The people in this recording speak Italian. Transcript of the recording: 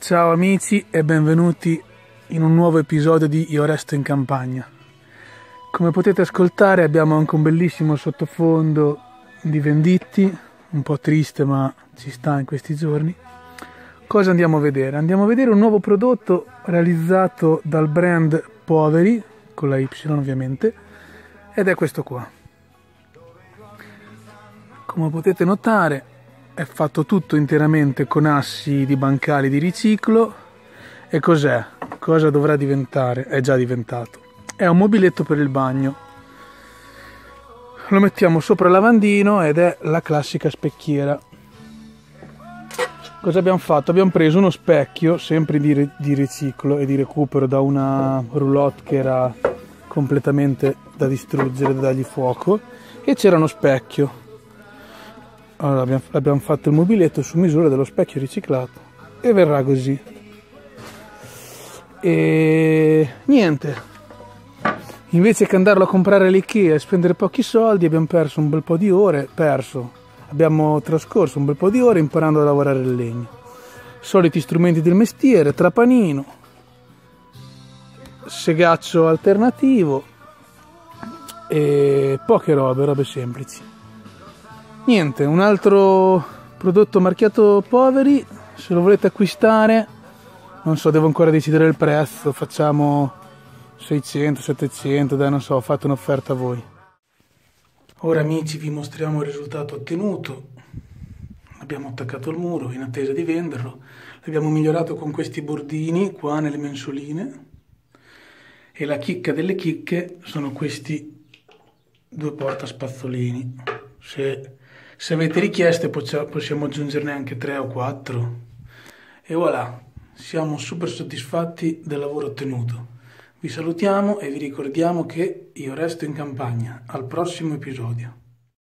Ciao amici e benvenuti in un nuovo episodio di Io resto in campagna. Come potete ascoltare abbiamo anche un bellissimo sottofondo di Venditti, un po' triste ma ci sta in questi giorni. Cosa andiamo a vedere? Andiamo a vedere un nuovo prodotto realizzato dal brand Poveri, con la Y ovviamente, ed è questo qua. Come potete notare è fatto tutto interamente con assi di bancali di riciclo. E cos'è? Cosa dovrà diventare? È già diventato. È un mobiletto per il bagno. Lo mettiamo sopra il lavandino ed è la classica specchiera. Cosa abbiamo fatto? Abbiamo preso uno specchio, sempre di riciclo e di recupero da una roulotte che era completamente da distruggere, da dargli fuoco, e c'era uno specchio. Allora abbiamo fatto il mobiletto su misura dello specchio riciclato e verrà così. E niente, invece che andarlo a comprare all'Ikea e spendere pochi soldi abbiamo perso un bel po' di ore, abbiamo trascorso un bel po' di ore imparando a lavorare il legno. Soliti strumenti del mestiere, trapanino, segaccio alternativo e poche robe semplici. Niente, un altro prodotto marchiato Poveri, se lo volete acquistare, non so, devo ancora decidere il prezzo, facciamo 600, 700, dai non so, fate un'offerta a voi. Ora amici vi mostriamo il risultato ottenuto. Abbiamo attaccato al muro in attesa di venderlo, l'abbiamo migliorato con questi bordini qua nelle mensoline e la chicca delle chicche sono questi due portaspazzolini. Se avete richieste possiamo aggiungerne anche 3 o 4 e voilà, siamo super soddisfatti del lavoro ottenuto. Vi salutiamo e vi ricordiamo che io resto in campagna. Al prossimo episodio.